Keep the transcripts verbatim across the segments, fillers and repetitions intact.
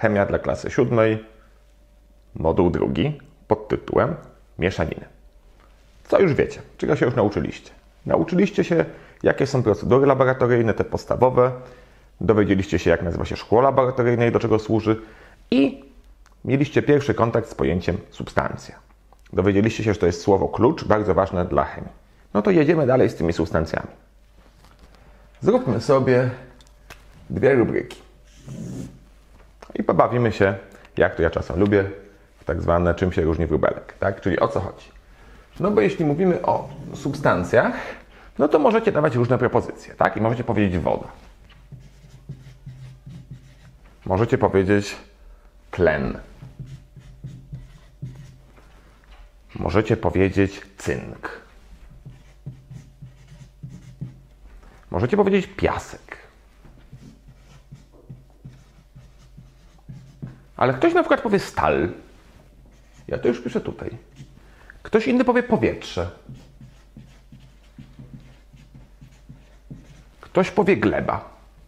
Chemia dla klasy siódmej, moduł drugi pod tytułem Mieszaniny. Co już wiecie? Czego się już nauczyliście? Nauczyliście się, jakie są procedury laboratoryjne, te podstawowe. Dowiedzieliście się, jak nazywa się szkło laboratoryjne i do czego służy. I mieliście pierwszy kontakt z pojęciem substancja. Dowiedzieliście się, że to jest słowo klucz, bardzo ważne dla chemii. No to jedziemy dalej z tymi substancjami. Zróbmy sobie dwie rubryki. I pobawimy się, jak to ja czasem lubię, w tak zwane czym się różni wróbelek, tak? Czyli o co chodzi. No bo jeśli mówimy o substancjach, no to możecie dawać różne propozycje, tak? I możecie powiedzieć woda. Możecie powiedzieć tlen. Możecie powiedzieć cynk. Możecie powiedzieć piasek. Ale ktoś na przykład powie stal. Ja to już piszę tutaj. Ktoś inny powie powietrze. Ktoś powie gleba.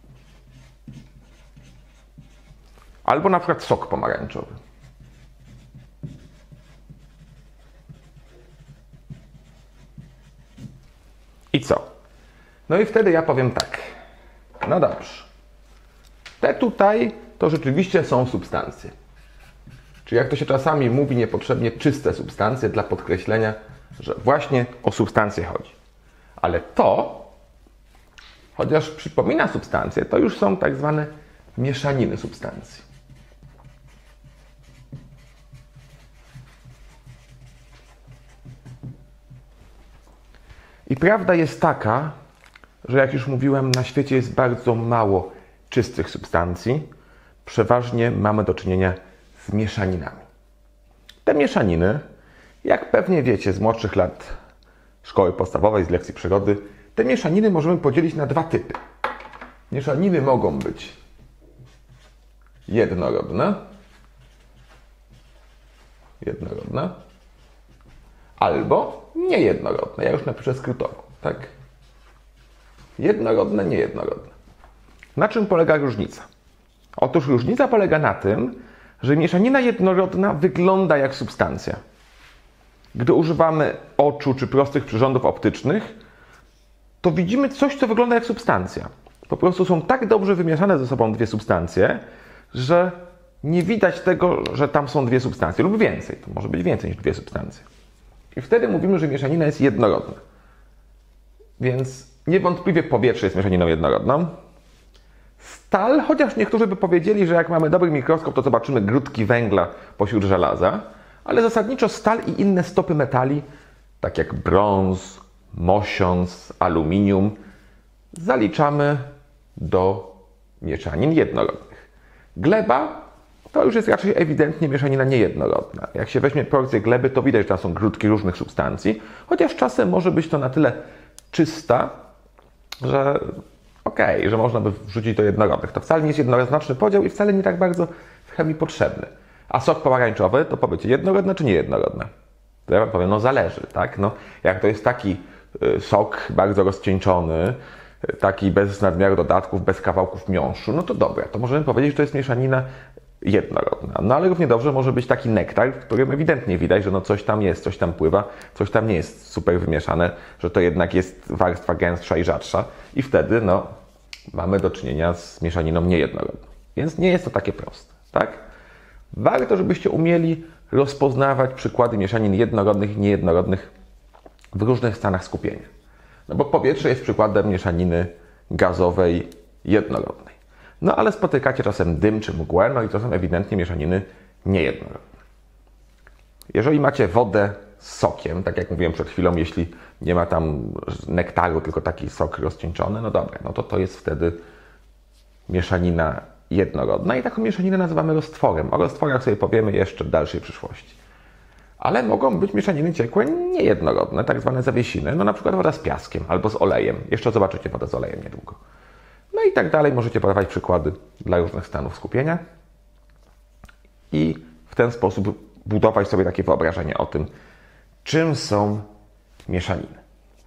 Albo na przykład sok pomarańczowy. I co? No i wtedy ja powiem tak. No dobrze. Te tutaj to rzeczywiście są substancje. Czy jak to się czasami mówi niepotrzebnie czyste substancje dla podkreślenia, że właśnie o substancje chodzi. Ale to, chociaż przypomina substancje, to już są tak zwane mieszaniny substancji. I prawda jest taka, że jak już mówiłem, na świecie jest bardzo mało czystych substancji. Przeważnie mamy do czynienia z mieszaninami. Te mieszaniny, jak pewnie wiecie z młodszych lat szkoły podstawowej, z lekcji przyrody, te mieszaniny możemy podzielić na dwa typy. Mieszaniny mogą być jednorodne, jednorodne, albo niejednorodne. Ja już napiszę skrótowo, tak? Jednorodne, niejednorodne. Na czym polega różnica? Otóż różnica polega na tym, że mieszanina jednorodna wygląda jak substancja. Gdy używamy oczu czy prostych przyrządów optycznych, to widzimy coś, co wygląda jak substancja. Po prostu są tak dobrze wymieszane ze sobą dwie substancje, że nie widać tego, że tam są dwie substancje lub więcej. To może być więcej niż dwie substancje. I wtedy mówimy, że mieszanina jest jednorodna. Więc niewątpliwie powietrze jest mieszaniną jednorodną. Stal, chociaż niektórzy by powiedzieli, że jak mamy dobry mikroskop, to zobaczymy grudki węgla pośród żelaza, ale zasadniczo stal i inne stopy metali, tak jak brąz, mosiąc, aluminium, zaliczamy do mieszanin jednorodnych. Gleba to już jest raczej ewidentnie mieszanina niejednorodna. Jak się weźmie porcję gleby, to widać, że tam są grudki różnych substancji, chociaż czasem może być to na tyle czysta, że okej, okay, że można by wrzucić do jednorodnych. To wcale nie jest jednoznaczny podział i wcale nie tak bardzo w chemii potrzebny. A sok pomarańczowy, to powiecie, jednorodne czy niejednorodne? To ja wam powiem, no zależy, tak? No, jak to jest taki sok bardzo rozcieńczony, taki bez nadmiaru dodatków, bez kawałków miąższu, no to dobra, to możemy powiedzieć, że to jest mieszanina jednorodna. No ale równie dobrze może być taki nektar, w którym ewidentnie widać, że no coś tam jest, coś tam pływa, coś tam nie jest super wymieszane, że to jednak jest warstwa gęstsza i rzadsza i wtedy no mamy do czynienia z mieszaniną niejednorodną. Więc nie jest to takie proste, tak? Warto, żebyście umieli rozpoznawać przykłady mieszanin jednorodnych i niejednorodnych w różnych stanach skupienia. No bo powietrze jest przykładem mieszaniny gazowej jednorodnej. No ale spotykacie czasem dym czy mgłę, no i to są ewidentnie mieszaniny niejednorodne. Jeżeli macie wodę z sokiem, tak jak mówiłem przed chwilą, jeśli nie ma tam nektaru, tylko taki sok rozcieńczony, no dobra, no to to jest wtedy mieszanina jednorodna i taką mieszaninę nazywamy roztworem. O roztworach sobie powiemy jeszcze w dalszej przyszłości. Ale mogą być mieszaniny ciekłe niejednorodne, tak zwane zawiesiny, no na przykład woda z piaskiem albo z olejem. Jeszcze zobaczycie wodę z olejem niedługo. No i tak dalej możecie podawać przykłady dla różnych stanów skupienia i w ten sposób budować sobie takie wyobrażenie o tym, czym są mieszaniny.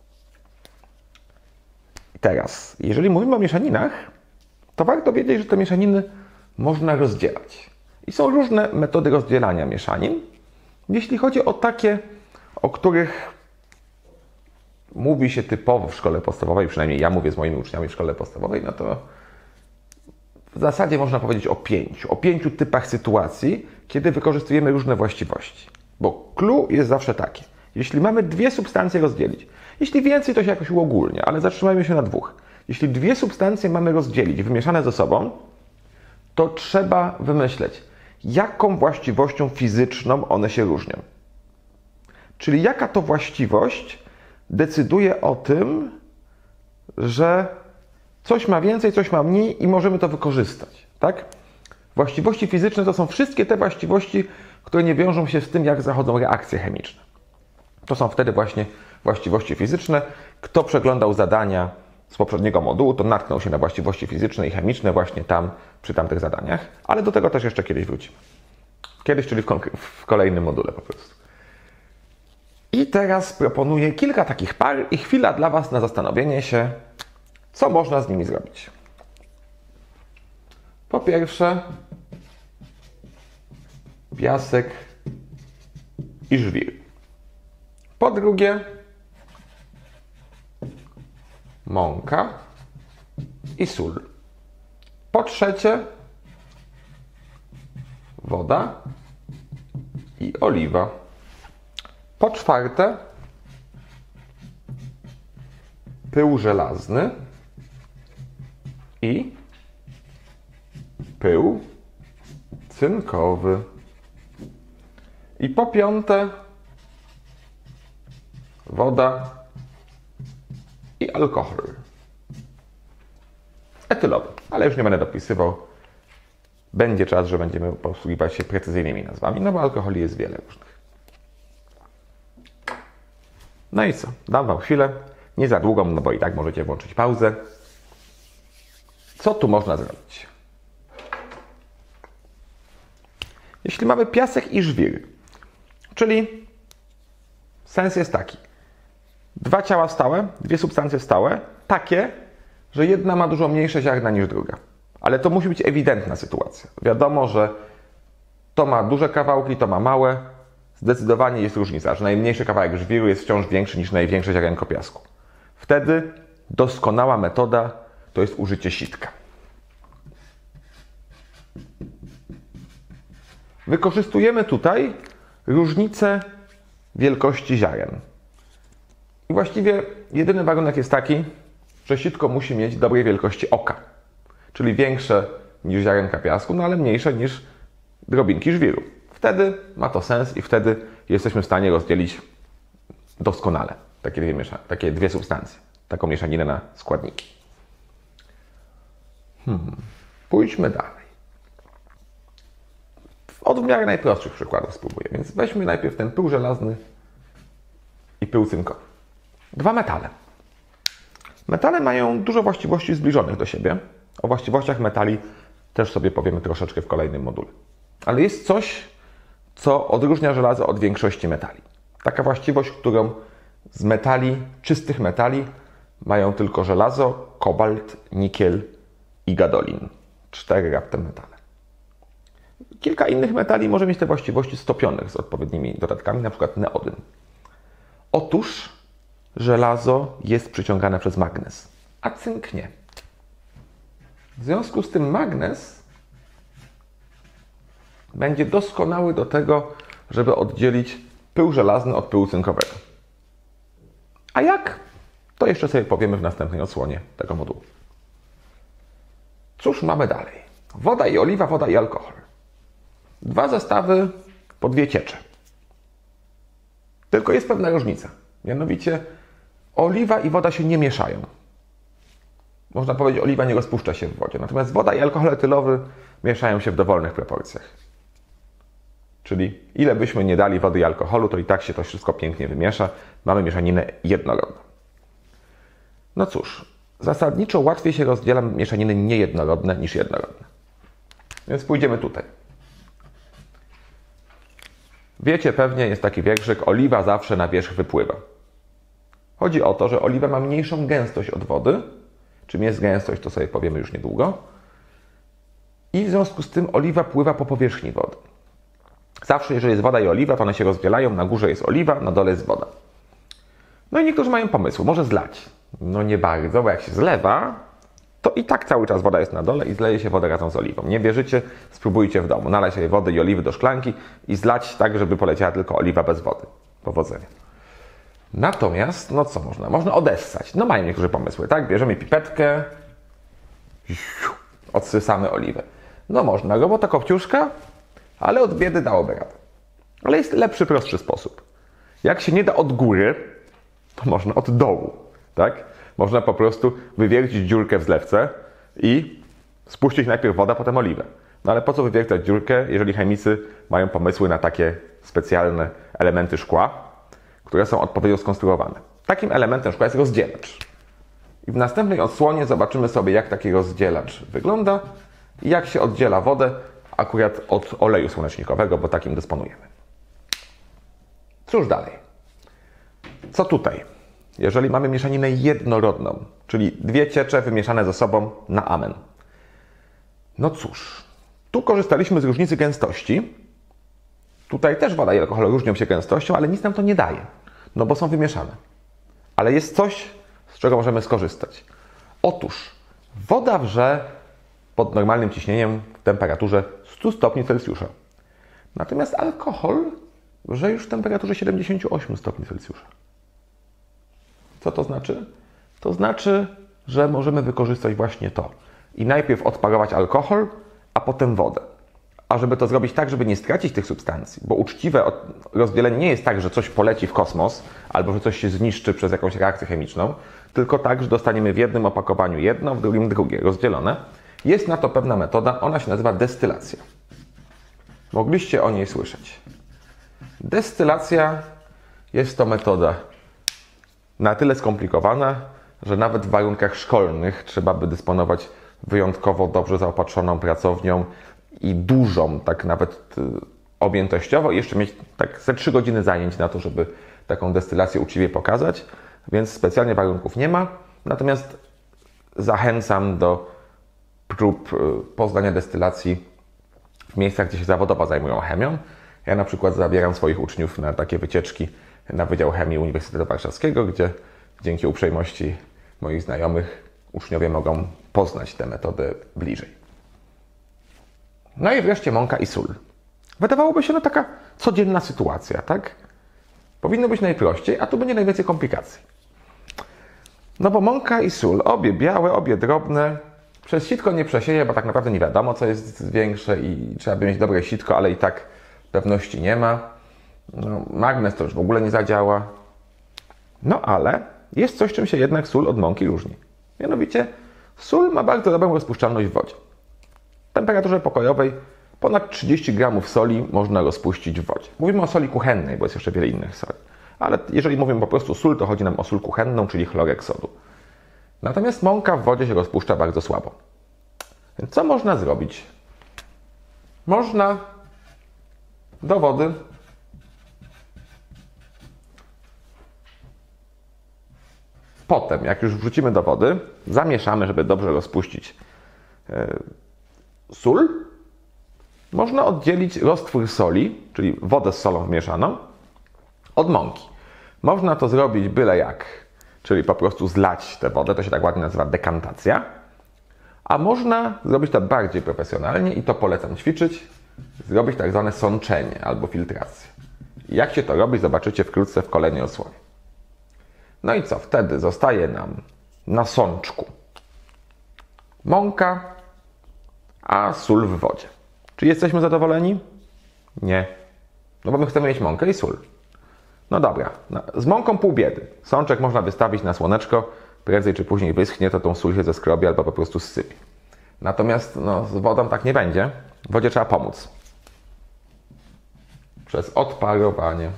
I teraz, jeżeli mówimy o mieszaninach, to warto wiedzieć, że te mieszaniny można rozdzielać. I są różne metody rozdzielania mieszanin. Jeśli chodzi o takie, o których mówi się typowo w szkole podstawowej, przynajmniej ja mówię z moimi uczniami w szkole podstawowej, no to w zasadzie można powiedzieć o pięciu, o pięciu typach sytuacji, kiedy wykorzystujemy różne właściwości. Bo clue jest zawsze takie. Jeśli mamy dwie substancje rozdzielić, jeśli więcej, to się jakoś uogólnia, ale zatrzymajmy się na dwóch. Jeśli dwie substancje mamy rozdzielić, wymieszane ze sobą, to trzeba wymyśleć, jaką właściwością fizyczną one się różnią. Czyli jaka to właściwość decyduje o tym, że coś ma więcej, coś ma mniej i możemy to wykorzystać. Tak? Właściwości fizyczne to są wszystkie te właściwości, które nie wiążą się z tym, jak zachodzą reakcje chemiczne. To są wtedy właśnie właściwości fizyczne. Kto przeglądał zadania z poprzedniego modułu, to natknął się na właściwości fizyczne i chemiczne właśnie tam, przy tamtych zadaniach, ale do tego też jeszcze kiedyś wrócimy. Kiedyś, czyli w, w kolejnym module po prostu. I teraz proponuję kilka takich par i chwila dla Was na zastanowienie się, co można z nimi zrobić. Po pierwsze, piasek i żwir. Po drugie, mąka i sól. Po trzecie, woda i oliwa. Po czwarte, pył żelazny i pył cynkowy. I po piąte, woda i alkohol. Etylowy, ale już nie będę dopisywał. Będzie czas, że będziemy posługiwać się precyzyjnymi nazwami, no bo alkoholi jest wiele różnych. No i co? Dam Wam chwilę, nie za długą, no bo i tak możecie włączyć pauzę. Co tu można zrobić? Jeśli mamy piasek i żwir, czyli sens jest taki. Dwa ciała stałe, dwie substancje stałe, takie, że jedna ma dużo mniejsze ziarna niż druga. Ale to musi być ewidentna sytuacja. Wiadomo, że to ma duże kawałki, to ma małe. Zdecydowanie jest różnica, że najmniejszy kawałek żwiru jest wciąż większy niż największe ziarenko piasku. Wtedy doskonała metoda to jest użycie sitka. Wykorzystujemy tutaj różnicę wielkości ziaren. I właściwie jedyny warunek jest taki, że sitko musi mieć dobrej wielkości oka. Czyli większe niż ziarenka piasku, no ale mniejsze niż drobinki żwiru. Wtedy ma to sens i wtedy jesteśmy w stanie rozdzielić doskonale takie dwie, miesza- takie dwie substancje, taką mieszaninę na składniki. Hmm. Pójdźmy dalej. Od w miarę najprostszych przykładów spróbuję, więc weźmy najpierw ten pył żelazny i pył cynkowy. Dwa metale. Metale mają dużo właściwości zbliżonych do siebie. O właściwościach metali też sobie powiemy troszeczkę w kolejnym module. Ale jest coś, co odróżnia żelazo od większości metali. Taka właściwość, którą z metali, czystych metali mają tylko żelazo, kobalt, nikiel i gadolin. Cztery raptem metale. Kilka innych metali może mieć te właściwości stopionych z odpowiednimi dodatkami, na przykład neodym. Otóż żelazo jest przyciągane przez magnez, a cynk nie. W związku z tym magnez będzie doskonały do tego, żeby oddzielić pył żelazny od pyłu cynkowego. A jak? To jeszcze sobie powiemy w następnej odsłonie tego modułu. Cóż mamy dalej? Woda i oliwa, woda i alkohol. Dwa zestawy po dwie ciecze. Tylko jest pewna różnica. Mianowicie oliwa i woda się nie mieszają. Można powiedzieć, oliwa nie rozpuszcza się w wodzie. Natomiast woda i alkohol etylowy mieszają się w dowolnych proporcjach. Czyli ile byśmy nie dali wody i alkoholu, to i tak się to wszystko pięknie wymiesza. Mamy mieszaninę jednorodną. No cóż, zasadniczo łatwiej się rozdziela mieszaniny niejednorodne niż jednorodne. Więc pójdziemy tutaj. Wiecie pewnie, jest taki wierszyk, oliwa zawsze na wierzch wypływa. Chodzi o to, że oliwa ma mniejszą gęstość od wody. Czym jest gęstość, to sobie powiemy już niedługo. i w związku z tym oliwa pływa po powierzchni wody. Zawsze, jeżeli jest woda i oliwa, to one się rozdzielają, na górze jest oliwa, na dole jest woda. No i niektórzy mają pomysł, może zlać. No nie bardzo, bo jak się zlewa, to i tak cały czas woda jest na dole i zleje się wodę razem z oliwą. Nie wierzycie? Spróbujcie w domu. Nalać sobie wody i oliwy do szklanki i zlać tak, żeby poleciała tylko oliwa bez wody. Powodzenia. Natomiast, no co można? Można odessać. No mają niektórzy pomysły, tak? Bierzemy pipetkę, odsysamy oliwę. No można, robota kopciuszka, ale od biedy dałoby radę. Ale jest lepszy, prostszy sposób. Jak się nie da od góry, to można od dołu, tak? Można po prostu wywiercić dziurkę w zlewce i spuścić najpierw wodę, potem oliwę. No ale po co wywiercać dziurkę, jeżeli chemicy mają pomysły na takie specjalne elementy szkła, które są odpowiednio skonstruowane. Takim elementem szkła jest rozdzielacz. I w następnej odsłonie zobaczymy sobie, jak taki rozdzielacz wygląda i jak się oddziela wodę akurat od oleju słonecznikowego, bo takim dysponujemy. Cóż dalej? Co tutaj? Jeżeli mamy mieszaninę jednorodną, czyli dwie ciecze wymieszane ze sobą na amen. No cóż, tu korzystaliśmy z różnicy gęstości. Tutaj też woda i alkohol różnią się gęstością, ale nic nam to nie daje, no bo są wymieszane. Ale jest coś, z czego możemy skorzystać. Otóż woda wrze pod normalnym ciśnieniem w temperaturze stu stopni Celsjusza. Natomiast alkohol wrze już w temperaturze siedemdziesięciu ośmiu stopni Celsjusza. Co to znaczy? To znaczy, że możemy wykorzystać właśnie to. I najpierw odparować alkohol, a potem wodę. A żeby to zrobić tak, żeby nie stracić tych substancji, bo uczciwe rozdzielenie nie jest tak, że coś poleci w kosmos, albo że coś się zniszczy przez jakąś reakcję chemiczną, tylko tak, że dostaniemy w jednym opakowaniu jedno, w drugim drugie, rozdzielone. Jest na to pewna metoda, ona się nazywa destylacja. Mogliście o niej słyszeć. Destylacja jest to metoda na tyle skomplikowana, że nawet w warunkach szkolnych trzeba by dysponować wyjątkowo dobrze zaopatrzoną pracownią i dużą, tak nawet objętościowo, i jeszcze mieć tak ze trzy godziny zajęć na to, żeby taką destylację uczciwie pokazać, więc specjalnie warunków nie ma. Natomiast zachęcam do prób poznania destylacji w miejscach, gdzie się zawodowo zajmują chemią. Ja na przykład zabieram swoich uczniów na takie wycieczki na Wydział Chemii Uniwersytetu Warszawskiego, gdzie dzięki uprzejmości moich znajomych uczniowie mogą poznać tę metodę bliżej. No i wreszcie mąka i sól. Wydawałoby się, no taka codzienna sytuacja, tak? Powinno być najprościej, a tu będzie najwięcej komplikacji. No bo mąka i sól, obie białe, obie drobne, przez sitko nie przesieje, bo tak naprawdę nie wiadomo, co jest większe i trzeba by mieć dobre sitko, ale i tak pewności nie ma. No, magnes to już w ogóle nie zadziała. No ale jest coś, czym się jednak sól od mąki różni. Mianowicie sól ma bardzo dobrą rozpuszczalność w wodzie. W temperaturze pokojowej ponad trzydzieści gramów soli można rozpuścić w wodzie. Mówimy o soli kuchennej, bo jest jeszcze wiele innych soli. Ale jeżeli mówimy po prostu sól, to chodzi nam o sól kuchenną, czyli chlorek sodu. Natomiast mąka w wodzie się rozpuszcza bardzo słabo. Więc co można zrobić? Można do wody potem, jak już wrzucimy do wody, zamieszamy, żeby dobrze rozpuścić yy, sól. Można oddzielić roztwór soli, czyli wodę z solą wmieszaną, od mąki. Można to zrobić byle jak, czyli po prostu zlać tę wodę, to się tak ładnie nazywa dekantacja. A można zrobić to bardziej profesjonalnie i to polecam ćwiczyć, zrobić tak zwane sączenie albo filtrację. Jak się to robi, zobaczycie wkrótce w kolejnej odsłonie. No i co? Wtedy zostaje nam na sączku mąka, a sól w wodzie. Czy jesteśmy zadowoleni? Nie. No bo my chcemy mieć mąkę i sól. No dobra, z mąką pół biedy. Sączek można wystawić na słoneczko, prędzej czy później wyschnie, to tą sól się zeskrobie albo po prostu zsypie. Natomiast no, z wodą tak nie będzie. W wodzie trzeba pomóc. Przez odparowanie.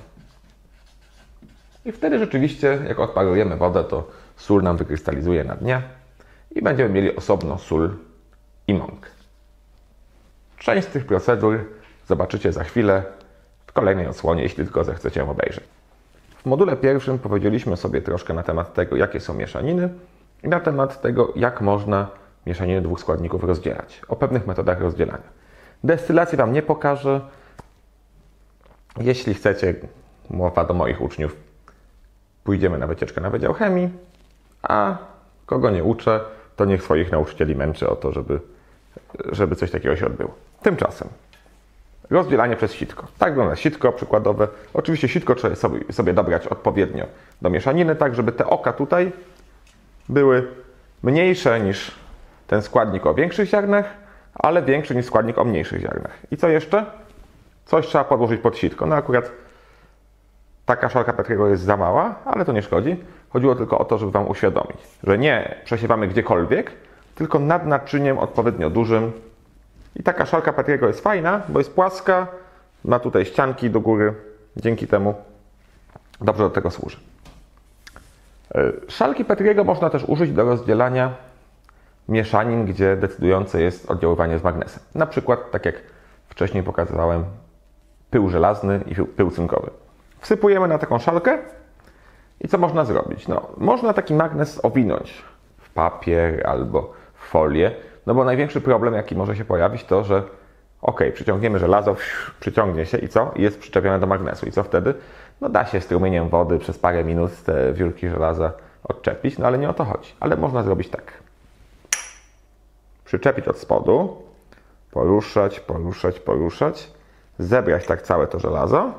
I wtedy rzeczywiście, jak odparujemy wodę, to sól nam wykrystalizuje na dnie i będziemy mieli osobno sól i mąkę. Część z tych procedur zobaczycie za chwilę w kolejnej odsłonie, jeśli tylko zechcecie ją obejrzeć. W module pierwszym powiedzieliśmy sobie troszkę na temat tego, jakie są mieszaniny i na temat tego, jak można mieszaniny dwóch składników rozdzielać. O pewnych metodach rozdzielania. Destylacji Wam nie pokażę. Jeśli chcecie, mowa do moich uczniów, pójdziemy na wycieczkę na Wydział Chemii, a kogo nie uczę, to niech swoich nauczycieli męczy o to, żeby, żeby coś takiego się odbyło. Tymczasem rozdzielanie przez sitko. Tak wygląda sitko przykładowe. Oczywiście sitko trzeba sobie, sobie dobrać odpowiednio do mieszaniny, tak żeby te oka tutaj były mniejsze niż ten składnik o większych ziarnach, ale większy niż składnik o mniejszych ziarnach. I co jeszcze? Coś trzeba podłożyć pod sitko. No akurat taka szalka Petriego jest za mała, ale to nie szkodzi. Chodziło tylko o to, żeby Wam uświadomić, że nie przesiewamy gdziekolwiek, tylko nad naczyniem odpowiednio dużym. I taka szalka Petriego jest fajna, bo jest płaska, ma tutaj ścianki do góry. Dzięki temu dobrze do tego służy. Szalki Petriego można też użyć do rozdzielania mieszanin, gdzie decydujące jest oddziaływanie z magnesem. Na przykład, tak jak wcześniej pokazywałem, pył żelazny i pył cynkowy. Wsypujemy na taką szalkę i co można zrobić? No, można taki magnes owinąć w papier albo w folię, no bo największy problem, jaki może się pojawić, to, że ok, przyciągniemy żelazo, przyciągnie się i co? I jest przyczepione do magnesu. I co wtedy? No da się strumieniem wody przez parę minut te wiórki żelaza odczepić, no ale nie o to chodzi. Ale można zrobić tak. Przyczepić od spodu, poruszać, poruszać, poruszać, zebrać tak całe to żelazo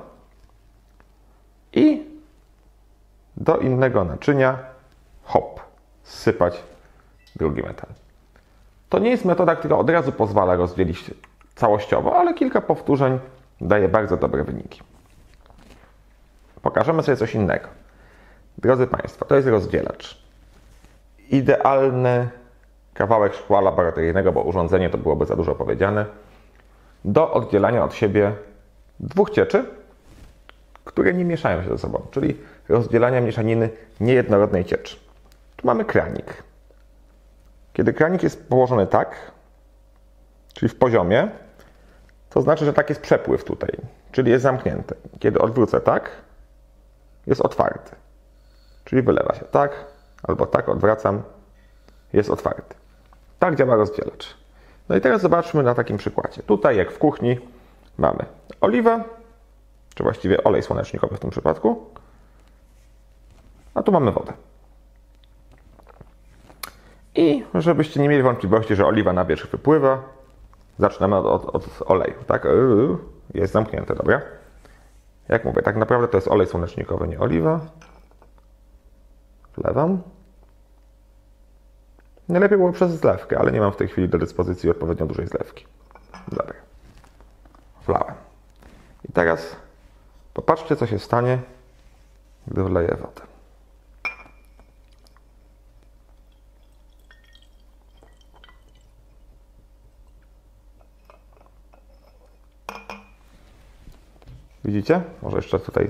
i do innego naczynia, hop, zsypać drugi metal. To nie jest metoda, która od razu pozwala rozdzielić całościowo, ale kilka powtórzeń daje bardzo dobre wyniki. Pokażemy sobie coś innego. Drodzy Państwo, to jest rozdzielacz. Idealny kawałek szkła laboratoryjnego, bo urządzenie to byłoby za dużo powiedziane, do oddzielania od siebie dwóch cieczy, które nie mieszają się ze sobą, czyli rozdzielania mieszaniny niejednorodnej cieczy. Tu mamy kranik. Kiedy kranik jest położony tak, czyli w poziomie, to znaczy, że tak jest przepływ tutaj, czyli jest zamknięty. Kiedy odwrócę tak, jest otwarty, czyli wylewa się tak, albo tak odwracam, jest otwarty. Tak działa rozdzielacz. No i teraz zobaczmy na takim przykładzie. Tutaj, jak w kuchni, mamy oliwę, czy właściwie olej słonecznikowy w tym przypadku, a tu mamy wodę. I żebyście nie mieli wątpliwości, że oliwa na wierzch wypływa, zaczynamy od, od, od oleju. Tak? Jest zamknięte, dobra? Jak mówię, tak naprawdę to jest olej słonecznikowy, nie oliwa. Wlewam. Najlepiej było przez zlewkę, ale nie mam w tej chwili do dyspozycji odpowiednio dużej zlewki. Dobra. Wlałem. I teraz popatrzcie, co się stanie, gdy wleję wodę. Widzicie? Może jeszcze tutaj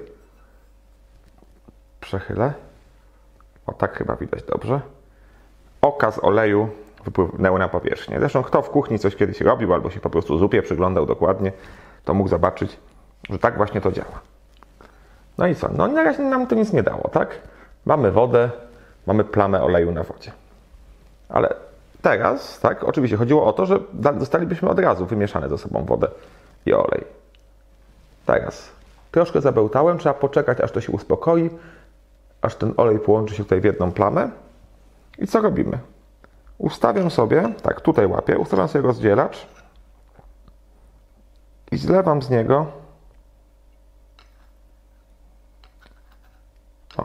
przechylę. O, tak chyba widać dobrze. Oka z oleju wypłynęły na powierzchnię. Zresztą kto w kuchni coś kiedyś robił, albo się po prostu zupie przyglądał dokładnie, to mógł zobaczyć, że tak właśnie to działa. No i co? No na razie nam to nic nie dało, tak? Mamy wodę, mamy plamę oleju na wodzie. Ale teraz, tak, oczywiście chodziło o to, że dostalibyśmy od razu wymieszane ze sobą wodę i olej. Teraz troszkę zabełtałem, trzeba poczekać, aż to się uspokoi, aż ten olej połączy się tutaj w jedną plamę. I co robimy? Ustawiam sobie, tak tutaj łapię, ustawiam sobie rozdzielacz i zlewam z niego o.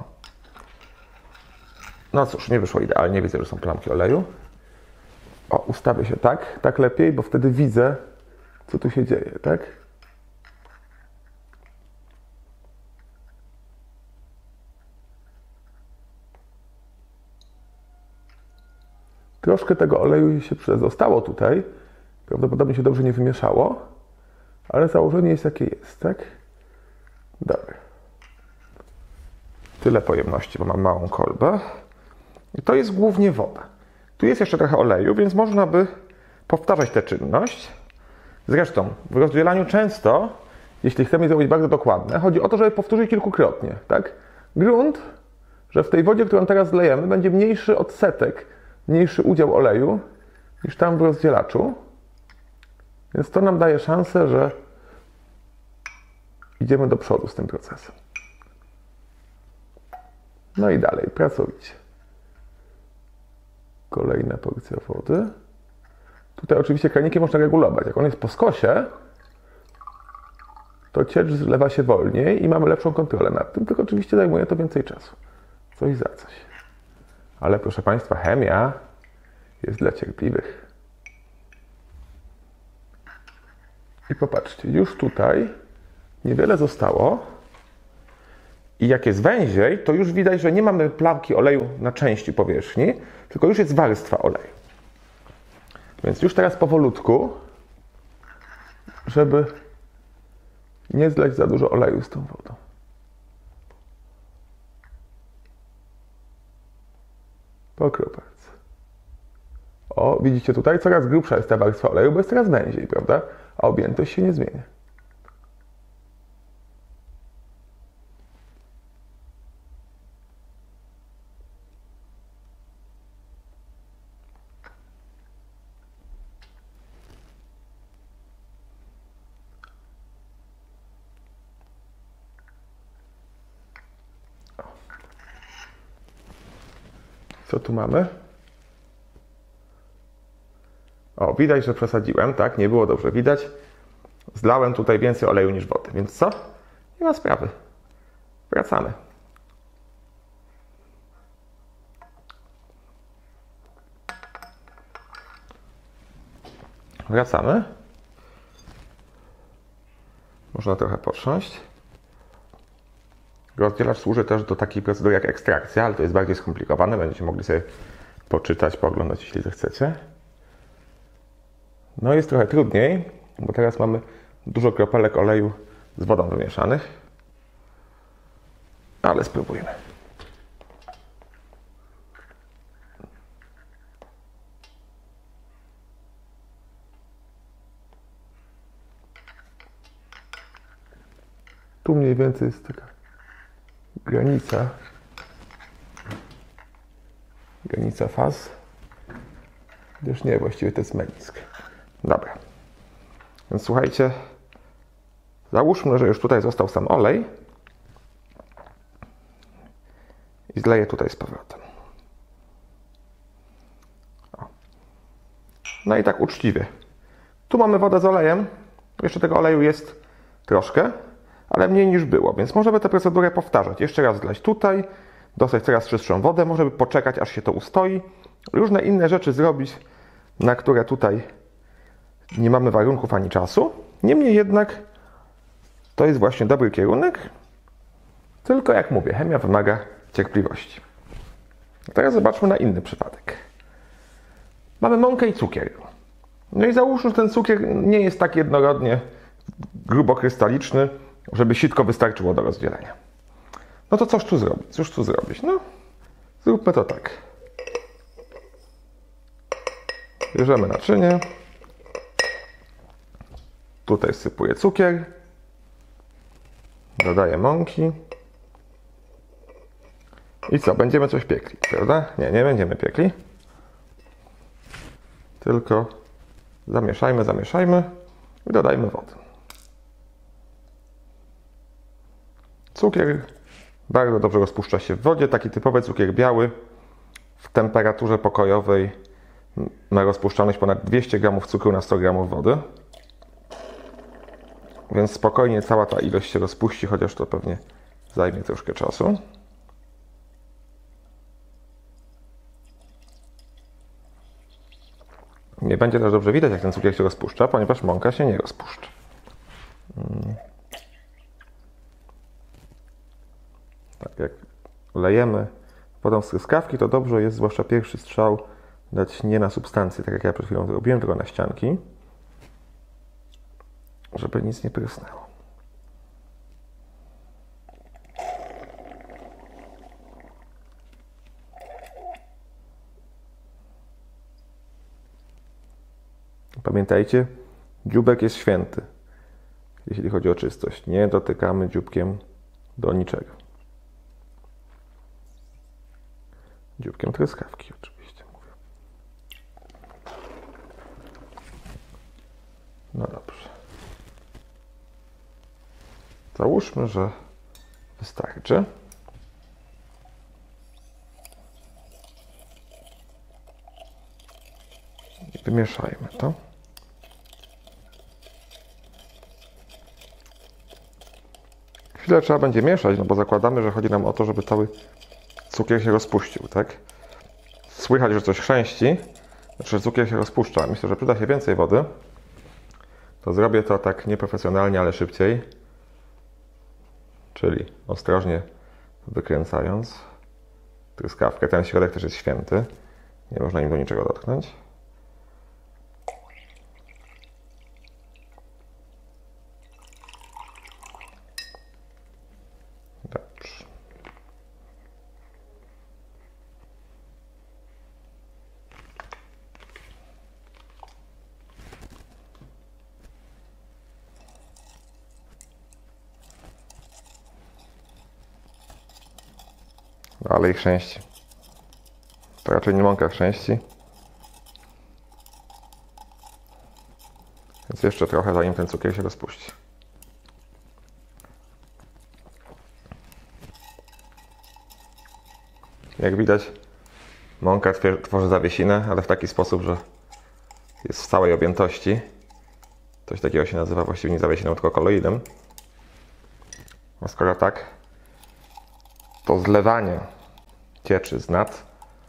No cóż, nie wyszło idealnie, widzę, że są plamki oleju. O, ustawię się tak, tak lepiej, bo wtedy widzę, co tu się dzieje, tak? Troszkę tego oleju się zostało tutaj. Prawdopodobnie się dobrze nie wymieszało, ale założenie jest jakie jest, tak? Dobra. Tyle pojemności, bo mam małą kolbę. I to jest głównie woda. Tu jest jeszcze trochę oleju, więc można by powtarzać tę czynność. Zresztą w rozdzielaniu często, jeśli chcemy zrobić bardzo dokładne, chodzi o to, żeby powtórzyć kilkukrotnie, tak? Grunt, że w tej wodzie, którą teraz zlejemy, będzie mniejszy odsetek, mniejszy udział oleju niż tam w rozdzielaczu. Więc to nam daje szansę, że idziemy do przodu z tym procesem. No i dalej, pracowicie. Kolejna porcja wody. Tutaj oczywiście kranikiem można regulować. Jak on jest po skosie, to ciecz zlewa się wolniej i mamy lepszą kontrolę nad tym, tylko oczywiście zajmuje to więcej czasu. Coś za coś. Ale proszę Państwa, chemia jest dla cierpliwych. I popatrzcie, już tutaj niewiele zostało. I jak jest węziej, to już widać, że nie mamy plamki oleju na części powierzchni, tylko już jest warstwa oleju. Więc już teraz powolutku, żeby nie zlać za dużo oleju z tą wodą. Po kropelce. O, widzicie tutaj? Coraz grubsza jest ta warstwa oleju, bo jest coraz węziej, prawda? A objętość się nie zmienia. Co tu mamy? O, widać, że przesadziłem, tak? Nie było dobrze widać. Zlałem tutaj więcej oleju niż wody, więc co? Nie ma sprawy. Wracamy. Wracamy. Można trochę potrząść. Rozdzielacz służy też do takiej procedury jak ekstrakcja, ale to jest bardziej skomplikowane. Będziecie mogli sobie poczytać, pooglądać, jeśli zechcecie. No jest trochę trudniej, bo teraz mamy dużo kropelek oleju z wodą wymieszanych. Ale spróbujmy. Tu mniej więcej jest taka granica, granica faz, gdyż nie, właściwie to jest menisk. Dobra, więc słuchajcie, załóżmy, że już tutaj został sam olej i zleję tutaj z powrotem. O. No i tak uczciwie. Tu mamy wodę z olejem, jeszcze tego oleju jest troszkę, ale mniej niż było, więc możemy tę procedurę powtarzać. Jeszcze raz zlać tutaj, dostać coraz czystszą wodę, możemy poczekać, aż się to ustoi. Różne inne rzeczy zrobić, na które tutaj nie mamy warunków ani czasu. Niemniej jednak to jest właśnie dobry kierunek, tylko jak mówię, chemia wymaga cierpliwości. Teraz zobaczmy na inny przypadek. Mamy mąkę i cukier. No i załóżmy, że ten cukier nie jest tak jednorodnie grubokrystaliczny, żeby sitko wystarczyło do rozdzielenia. No to cóż tu zrobić? Cóż tu zrobić? No, zróbmy to tak. Bierzemy naczynie. Tutaj sypuję cukier. Dodaję mąki. I co? Będziemy coś piekli, prawda? Nie, nie będziemy piekli. Tylko zamieszajmy, zamieszajmy i dodajmy wody. Cukier bardzo dobrze rozpuszcza się w wodzie. Taki typowy cukier biały w temperaturze pokojowej ma rozpuszczalność ponad dwieście gramów cukru na sto gramów wody. Więc spokojnie cała ta ilość się rozpuści, chociaż to pewnie zajmie troszkę czasu. Nie będzie też dobrze widać, jak ten cukier się rozpuszcza, ponieważ mąka się nie rozpuszcza. Tak, jak lejemy wodą z truskawki, to dobrze jest, zwłaszcza pierwszy strzał, dać nie na substancję, tak jak ja przed chwilą zrobiłem, tylko na ścianki, żeby nic nie prysnęło. Pamiętajcie, dzióbek jest święty, jeśli chodzi o czystość. Nie dotykamy dzióbkiem do niczego. Dzióbkiem truskawki oczywiście mówię. No dobrze. Załóżmy, że wystarczy. I wymieszajmy to. Chwilę trzeba będzie mieszać, no bo zakładamy, że chodzi nam o to, żeby cały cukier się rozpuścił, tak? Słychać, że coś chrzęści, znaczy, że cukier się rozpuszcza. Myślę, że przyda się więcej wody. To zrobię to tak nieprofesjonalnie, ale szybciej. Czyli ostrożnie wykręcając truskawkę. Ten środek też jest święty. Nie można im do niczego dotknąć. Dobrze. Ale i chrzęści. To raczej nie mąka chrzęści. Więc jeszcze trochę, zanim ten cukier się rozpuści. Jak widać, mąka tworzy zawiesinę, ale w taki sposób, że jest w całej objętości. Coś takiego się nazywa właściwie nie zawiesiną, tylko koloidem. A skoro tak, to zlewanie cieczy z nad,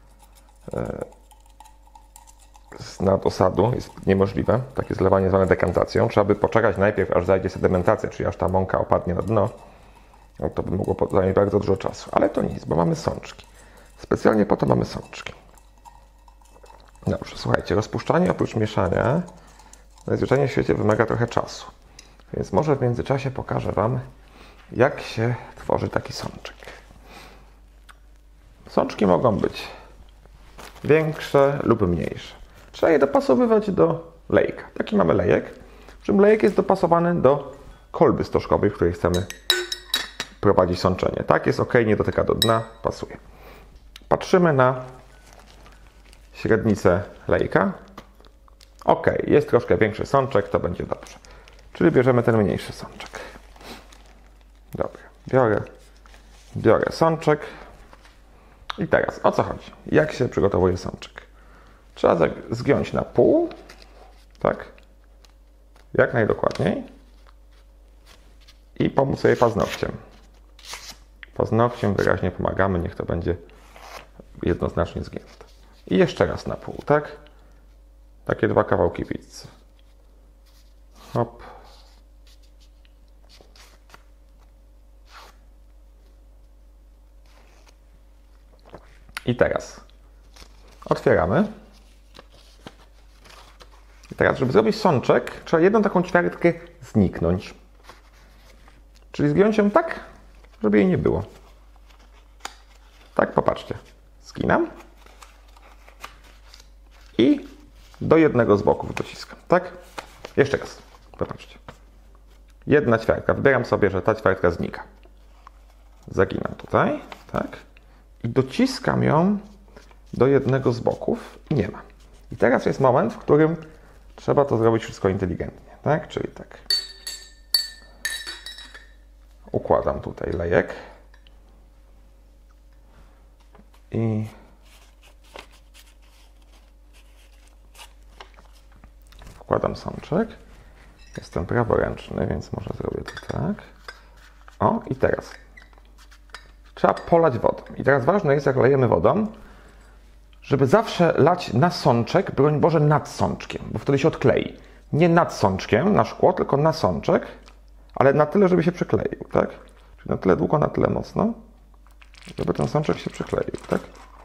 z nad osadu jest niemożliwe. Takie zlewanie zwane dekantacją. Trzeba by poczekać najpierw, aż zajdzie sedymentacja, czyli aż ta mąka opadnie na dno. No to by mogło zająć bardzo dużo czasu. Ale to nic, bo mamy sączki. Specjalnie po to mamy sączki. Dobrze, słuchajcie, rozpuszczanie oprócz mieszania najzwyczajniej w świecie wymaga trochę czasu. Więc może w międzyczasie pokażę Wam, jak się tworzy taki sączek. Sączki mogą być większe lub mniejsze. Trzeba je dopasowywać do lejka. Taki mamy lejek, w czym lejek jest dopasowany do kolby stożkowej, w której chcemy prowadzić sączenie. Tak, jest ok, nie dotyka do dna, pasuje. Patrzymy na średnicę lejka. Ok, jest troszkę większy sączek, to będzie dobrze. Czyli bierzemy ten mniejszy sączek. Dobra, biorę, biorę sączek. I teraz, o co chodzi? Jak się przygotowuje sączek? Trzeba zgiąć na pół, tak? Jak najdokładniej. I pomóc sobie paznokciem. Paznokciem wyraźnie pomagamy, niech to będzie jednoznacznie zgięte. I jeszcze raz na pół, tak? Takie dwa kawałki pizzy. Hop. I teraz otwieramy. I teraz, żeby zrobić sączek, trzeba jedną taką ćwiartkę zniknąć. Czyli zgiąć ją tak, żeby jej nie było. Tak, popatrzcie. Zginam. I do jednego z boków dociskam. Tak? Jeszcze raz. Popatrzcie. Jedna ćwiartka. Wybieram sobie, że ta ćwiartka znika. Zaginam tutaj. Tak? I dociskam ją do jednego z boków i nie ma. I teraz jest moment, w którym trzeba to zrobić wszystko inteligentnie. Tak? Czyli tak. Układam tutaj lejek. I wkładam sączek. Jestem praworęczny, więc może zrobię to tak. O, i teraz trzeba polać wodą. I teraz ważne jest, jak lejemy wodą, żeby zawsze lać na sączek, broń Boże, nad sączkiem, bo wtedy się odklei. Nie nad sączkiem, na szkło, tylko na sączek, ale na tyle, żeby się przykleił, tak? Czyli na tyle długo, na tyle mocno, żeby ten sączek się przykleił, tak?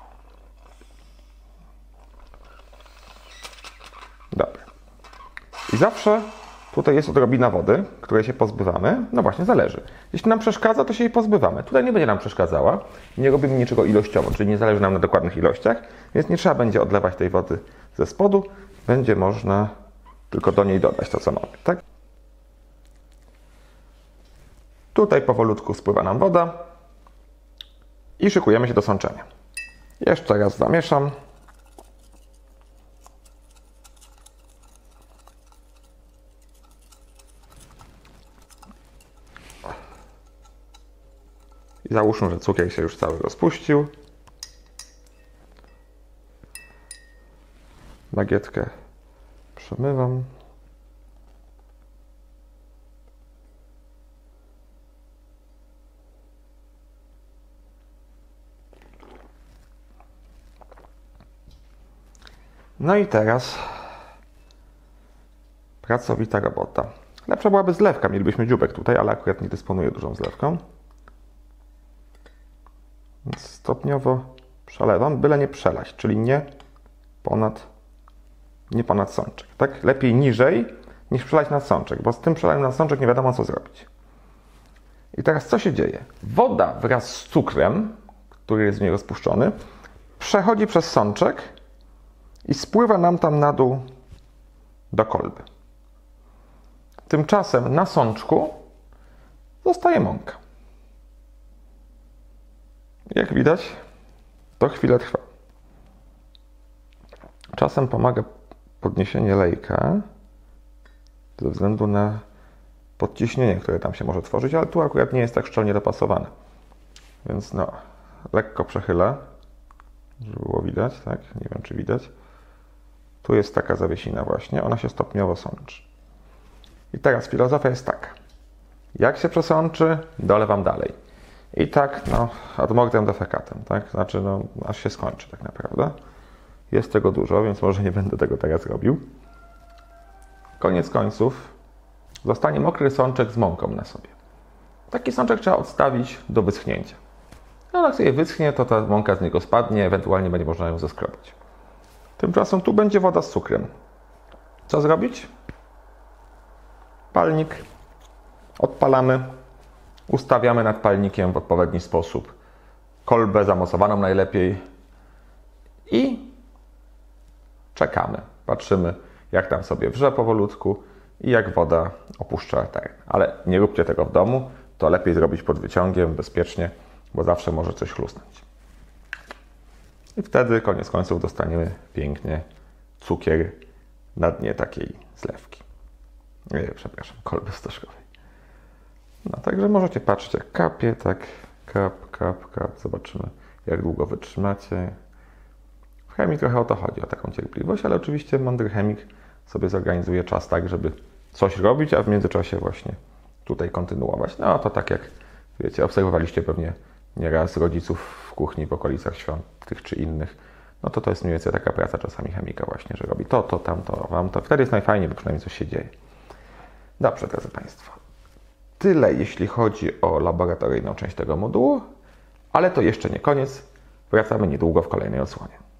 Dobra. I zawsze tutaj jest odrobina wody, której się pozbywamy. No właśnie, zależy. Jeśli nam przeszkadza, to się jej pozbywamy. Tutaj nie będzie nam przeszkadzała. Nie robimy niczego ilościowo, czyli nie zależy nam na dokładnych ilościach, więc nie trzeba będzie odlewać tej wody ze spodu. Będzie można tylko do niej dodać to, co mamy, tak? Tutaj powolutku spływa nam woda i szykujemy się do sączenia. Jeszcze raz zamieszam. I załóżmy, że cukier się już cały rozpuścił. Bagietkę przemywam. No i teraz pracowita robota. Lepsza byłaby zlewka, mielibyśmy dzióbek tutaj, ale akurat nie dysponuję dużą zlewką. Więc stopniowo przelewam, byle nie przelać, czyli nie ponad, nie ponad sączek. Tak? Lepiej niżej niż przelać na sączek, bo z tym przelaniem na sączek nie wiadomo co zrobić. I teraz co się dzieje? Woda wraz z cukrem, który jest w niej rozpuszczony, przechodzi przez sączek i spływa nam tam na dół do kolby. Tymczasem na sączku zostaje mąka. Jak widać, to chwilę trwa. Czasem pomaga podniesienie lejka ze względu na podciśnienie, które tam się może tworzyć, ale tu akurat nie jest tak szczelnie dopasowane. Więc no, lekko przechylę, żeby było widać, tak? Nie wiem, czy widać. Tu jest taka zawiesina właśnie, ona się stopniowo sączy. I teraz filozofia jest taka. Jak się przesączy, dolewam dalej. I tak, no, ad mortem defecatem, tak? Znaczy, no, aż się skończy tak naprawdę. Jest tego dużo, więc może nie będę tego teraz robił. Koniec końców zostanie mokry sączek z mąką na sobie. Taki sączek trzeba odstawić do wyschnięcia. No, jak sobie wyschnie, to ta mąka z niego spadnie, ewentualnie będzie można ją zeskrobać. Tymczasem tu będzie woda z cukrem. Co zrobić? Palnik. Odpalamy. Ustawiamy nad palnikiem w odpowiedni sposób. Kolbę zamocowaną najlepiej. I czekamy. Patrzymy, jak tam sobie wrze powolutku i jak woda opuszcza teren. Ale nie róbcie tego w domu. To lepiej zrobić pod wyciągiem, bezpiecznie, bo zawsze może coś chlusnąć. I wtedy koniec końców dostaniemy pięknie cukier na dnie takiej zlewki. Nie, przepraszam, kolby stożkowej. No także możecie patrzeć jak kapie, tak kap, kap, kap. Zobaczymy jak długo wytrzymacie. W chemii trochę o to chodzi, o taką cierpliwość, ale oczywiście mądry chemik sobie zorganizuje czas tak, żeby coś robić, a w międzyczasie właśnie tutaj kontynuować. No to tak jak wiecie, obserwowaliście pewnie nieraz rodziców w kuchni w okolicach świąt tych czy innych, no to to jest mniej więcej taka praca czasami chemika właśnie, że robi to, to, tamto, wam to. Wtedy jest najfajniej, bo przynajmniej coś się dzieje. Dobrze, drodzy Państwo. Tyle, jeśli chodzi o laboratoryjną część tego modułu, ale to jeszcze nie koniec. Wracamy niedługo w kolejnej odsłonie.